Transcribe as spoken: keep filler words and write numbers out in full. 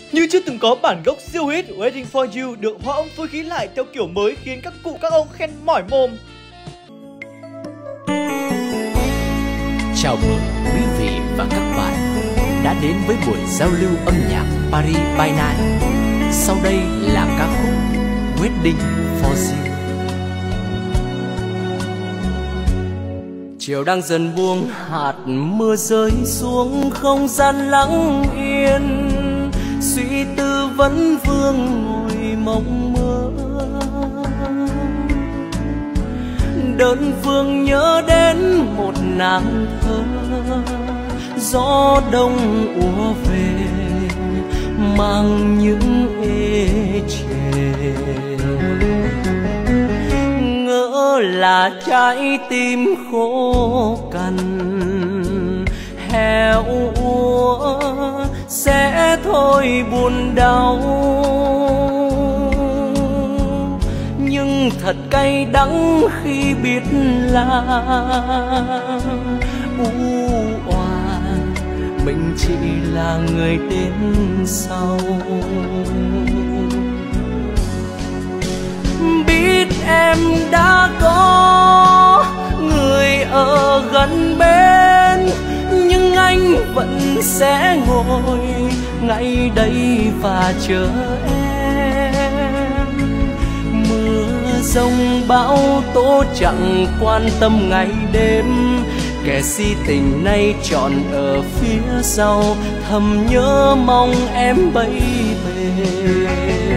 Như chưa từng có bản gốc siêu hit Waiting for You được hòa âm phối khí lại theo kiểu mới khiến các cụ các ông khen mỏi mồm. Chào mừng quý vị và các bạn đã đến với buổi giao lưu âm nhạc Paris by Night. Sau đây là ca khúc Waiting for You. Chiều đang dần buông, hạt mưa rơi xuống không gian lặng yên. Suy tư vẫn vương ngồi mộng mơ, đơn phương nhớ đến một nàng thơ. Gió đông ùa về mang những ê chề, ngỡ là trái tim khô cằn héo úa sẽ thôi buồn đau. Nhưng thật cay đắng khi biết là u oan mình chỉ là người đến sau. Biết em đã có người ở gần bên, nhưng anh vẫn sẽ ngồi ngay đây và chờ em. Mưa giông bão tố chẳng quan tâm ngày đêm, kẻ si tình nay trọn ở phía sau thầm nhớ mong em bấy bề.